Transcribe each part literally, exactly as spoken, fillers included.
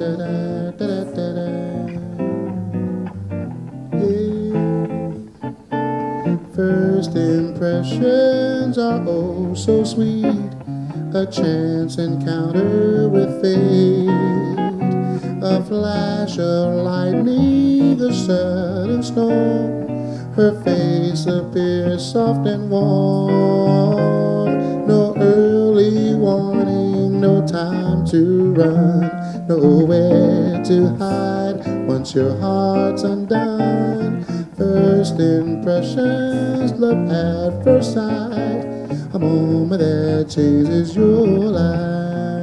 First impressions are oh so sweet, a chance encounter with fate, a flash of lightning, a sudden storm. Her face appears soft and warm. No early warning, no time to run, nowhere to hide once your heart's undone. First impressions, love at first sight, a moment that changes your life.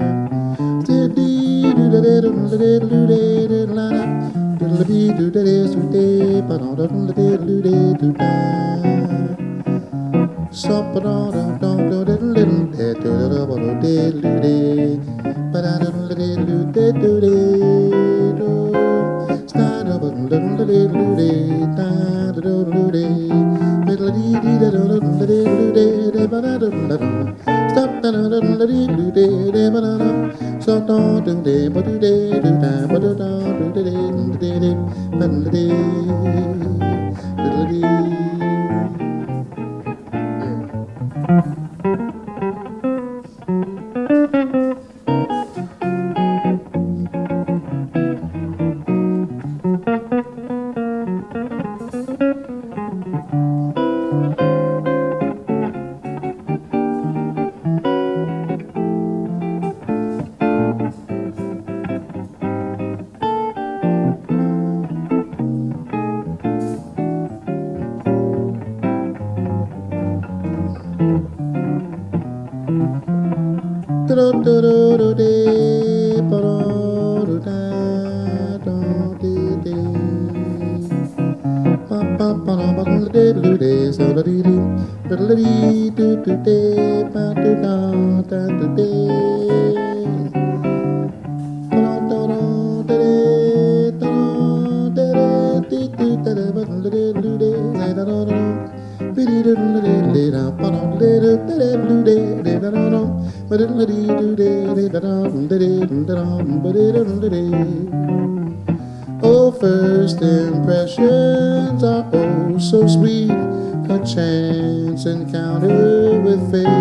Oh, first impressions are oh so sweet, a chance encounter with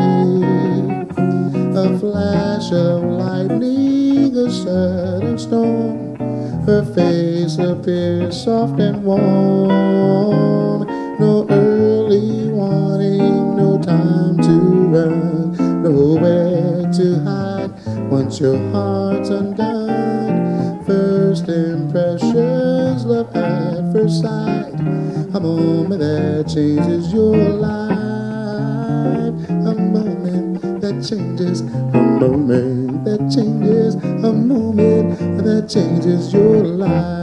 fate, a flash of lightning, a sudden storm. Her face appears soft and warm. No early warning, no time to run, nowhere to hide once your heart's undone. First impressions, love at first sight, a moment that changes your life. A moment that changes, a moment that changes, a moment that changes your life.